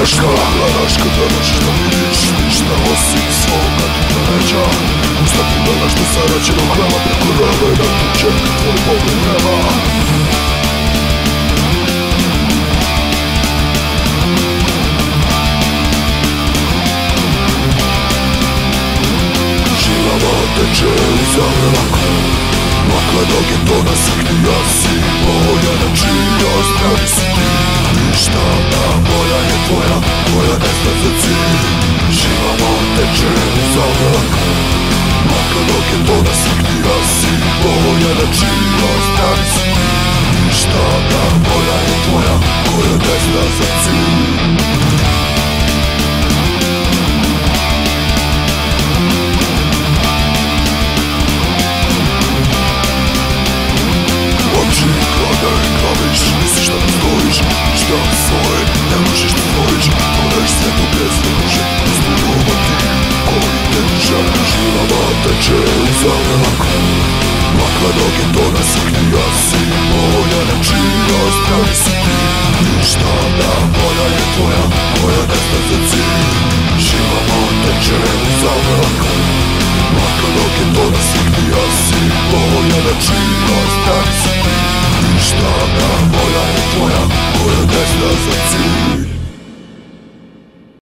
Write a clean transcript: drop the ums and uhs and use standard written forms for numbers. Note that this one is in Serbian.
gledaš kad trebaš da vidiš ništa osim svoga tuta leđa. Usta ti gledaš do sarađenog hleba preko reva i da tu čeka tvoj pogled nema. Žilama teče u zavrlaku, makle noge to nasakni, ja si moja načinja, zdravi si ti. Ništa moja je tvoja, koja ne zna za cilj. Žilama teče u zavrlaku, makle noge to nasakni, ja si moja načinja, zdravi si ti. Ništa moja je tvoja, koja ne zna za cilj. Glaviš, misliš da postojiš, šta svoje ne možeš da stvoriš. Prodaješ sve to bez može ispunovati koji te drža. Žilama teče u zavrlaku, makle noge to nasakni, ja si moja načinja, zdravi si ti. Ništa moja je tvoja, koja ne zna za cilj. Žilama teče u zavrlaku, makle noge to nasakni, ja si moja načinja, zdravi si ti. Ništa moja je tvoja, koja ne zna za cilj.